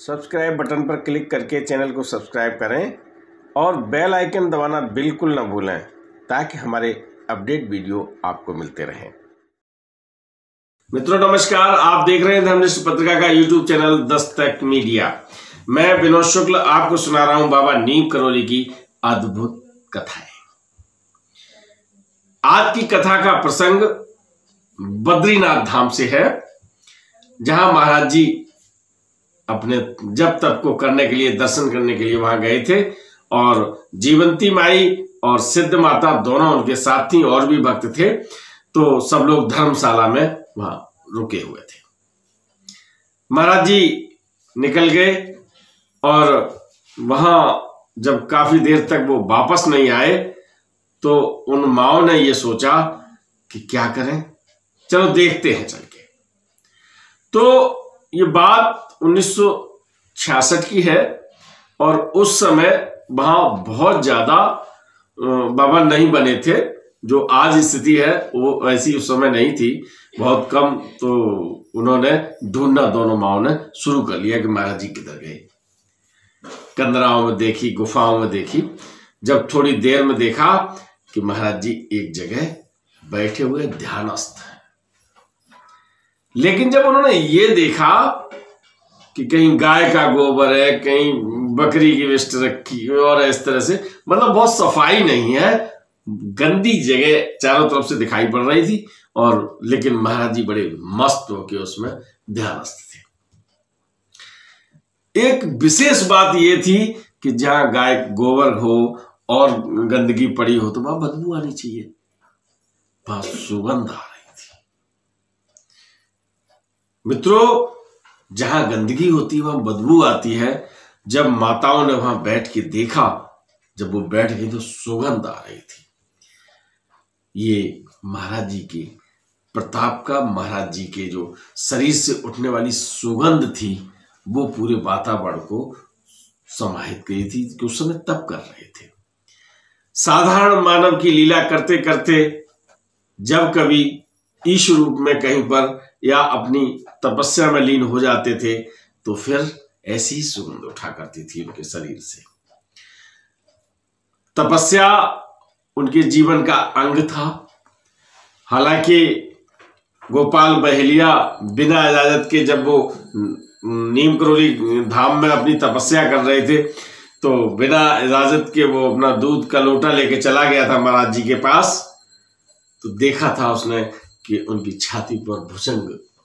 Subscribe button पर click करके channel को सब्सक्राइब करें और बेल आइकन दबाना बिल्कुल न भूलें ताकि हमारे अपडेट वीडियो आपको मिलते रहें। मित्रों नमस्कार, आप देख रहे हैं धर्मनिष्ठ पत्रिका का यूट्यूब चैनल दस्तक मीडिया। मैं विनोद शुक्ल आपको सुना रहा हूं बाबा नीम करौली की अद्भुत कथाएं। आज की कथा का प्रसंग बद्रीनाथ धाम से है, जहां महाराज जी अपने जप तप को करने के लिए, दर्शन करने के लिए वहां गए थे और जीवंती माई और सिद्ध माता दोनों उनके साथ थी और भी भक्त थे। तो सब लोग धर्मशाला में वहां रुके हुए थे। महाराज जी निकल गए और वहां जब काफी देर तक वो वापस नहीं आए तो उन माओ ने ये सोचा कि क्या करें, चलो देखते हैं चल के। तो ये बात 1966 की है और उस समय वहां बहुत ज्यादा बाबा नहीं बने थे। जो आज स्थिति है वो ऐसी उस समय नहीं थी, बहुत कम। तो उन्होंने ढूंढना, दोनों माओ ने शुरू कर लिया कि महाराज जी किधर गए। कंदराओं में देखी, गुफाओं में देखी। जब थोड़ी देर में देखा कि महाराज जी एक जगह बैठे हुए ध्यानस्थ हैं। लेकिन जब उन्होंने ये देखा कि कहीं गाय का गोबर है, कहीं बकरी की विष्ट रखी और इस तरह से, मतलब बहुत सफाई नहीं है, गंदी जगह चारों तरफ से दिखाई पड़ रही थी। और लेकिन महाराज जी बड़े मस्त होके उसमें ध्यानस्थ थे। एक विशेष बात यह थी कि जहां गाय गोबर हो और गंदगी पड़ी हो तो वहां बदबू आनी चाहिए, वहां सुगंध आ रही थी। मित्रों, जहां गंदगी होती है वहां बदबू आती है। जब माताओं ने वहां बैठ के देखा, जब वो बैठ गई तो सुगंध आ रही थी। ये महाराज जी के प्रताप का, महाराज जी के जो शरीर से उठने वाली सुगंध थी वो पूरे वातावरण को समाहित गई थी कि उस समय तप कर रहे थे। साधारण मानव की लीला करते करते जब कभी ईश्वर रूप में कहीं पर या अपनी तपस्या में लीन हो जाते थे तो फिर ऐसी ही सुगंध उठा करती थी उनके शरीर से। तपस्या उनके जीवन का अंग था। हालांकि गोपाल बहेलिया बिना इजाजत के जब वो नीम करौली धाम में अपनी तपस्या कर रहे थे तो बिना इजाजत के वो अपना दूध का लोटा लेके चला गया था महाराज जी के पास। तो देखा था उसने कि उनकी छाती पर भुजंग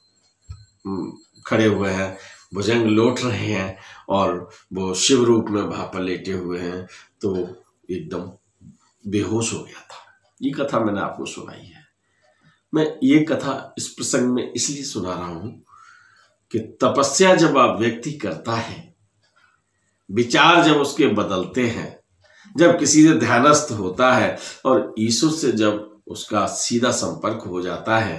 खड़े हुए हैं, भुजंग लौट रहे हैं और वो शिव रूप में वहां पर लेटे हुए हैं। तो एकदम बेहोश हो गया था। ये कथा मैंने आपको सुनाई है। मैं ये कथा इस प्रसंग में इसलिए सुना रहा हूं कि तपस्या जब आप व्यक्ति करता है, विचार जब उसके बदलते हैं, जब किसी से ध्यानस्थ होता है और ईश्वर से जब उसका सीधा संपर्क हो जाता है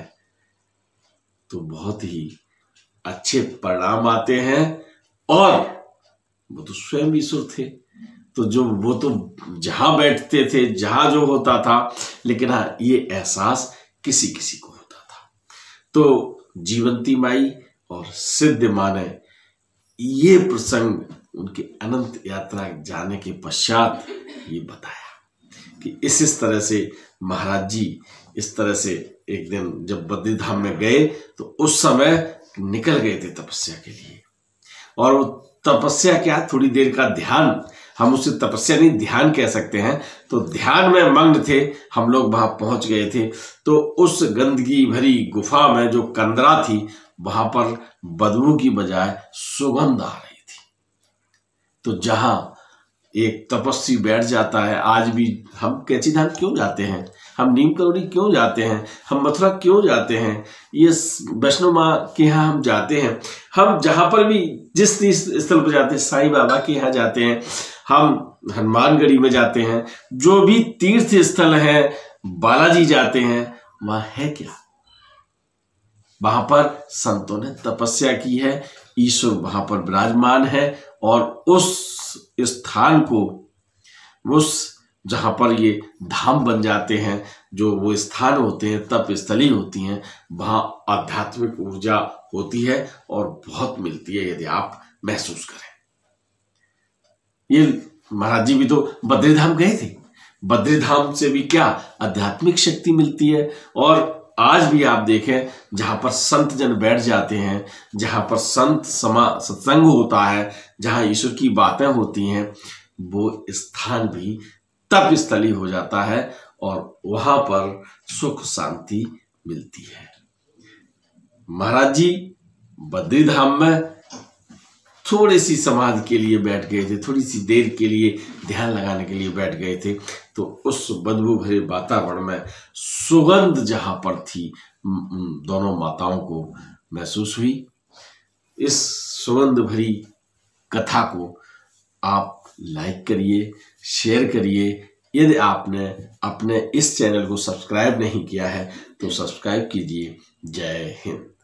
तो बहुत ही अच्छे परिणाम आते हैं। और वो तो स्वयं ईश्वर थे, तो जो वो तो जहां बैठते थे, जहां जो होता था, लेकिन हाँ ये एहसास किसी किसी को होता था। तो जीवंती माई और सिद्ध मां ने ये प्रसंग उनके अनंत यात्रा जाने के पश्चात ये बताया कि इस तरह से महाराज जी इस तरह से एक दिन जब बद्री धाम में गए तो उस समय निकल गए थे तपस्या के लिए। और वो तपस्या क्या, थोड़ी देर का ध्यान, हम उसे तपस्या नहीं ध्यान कह सकते हैं। तो ध्यान में मग्न थे हम लोग, वहां पहुंच गए थे। तो उस गंदगी भरी गुफा में जो कंदरा थी वहां पर बदबू की बजाय सुगंध आ रही थी। तो जहां एक तपस्वी बैठ जाता है, आज भी हम कैची धाम क्यों जाते हैं, हम नीम करौली क्यों जाते हैं, हम मथुरा क्यों जाते हैं, ये वैष्णो माँ के यहाँ हम जाते हैं, हम जहां पर भी जिस तीर्थ स्थल पर जाते हैं, साईं बाबा के यहाँ जाते हैं, हम हनुमानगढ़ी में जाते हैं, जो भी तीर्थ स्थल है, बालाजी जाते हैं, वहां है क्या, वहां पर संतों ने तपस्या की है, ईश्वर वहां पर विराजमान है। और उस स्थान को, उस जहां पर ये धाम बन जाते हैं, जो वो स्थान होते हैं, तप स्थली होती हैं, वहां आध्यात्मिक ऊर्जा होती है और बहुत मिलती है। यदि आप महसूस करें। ये महाराज जी भी तो बद्रीधाम गए थे, बद्रीधाम से भी क्या आध्यात्मिक शक्ति मिलती है। और आज भी आप देखें, जहां पर संत जन बैठ जाते हैं, जहां पर संत सत्संग होता है, जहां ईश्वर की बातें होती हैं, वो स्थान भी तप स्थली हो जाता है और वहां पर सुख शांति मिलती है। महाराज जी बद्रीधाम में थोड़ी सी समाधि के लिए बैठ गए थे, थोड़ी सी देर के लिए ध्यान लगाने के लिए बैठ गए थे, तो उस बदबू भरे वातावरण में सुगंध जहां पर थी दोनों माताओं को महसूस हुई। इस सुगंध भरी कथा को आप लाइक करिए, शेयर करिए। यदि आपने अपने इस चैनल को सब्सक्राइब नहीं किया है तो सब्सक्राइब कीजिए। जय हिंद।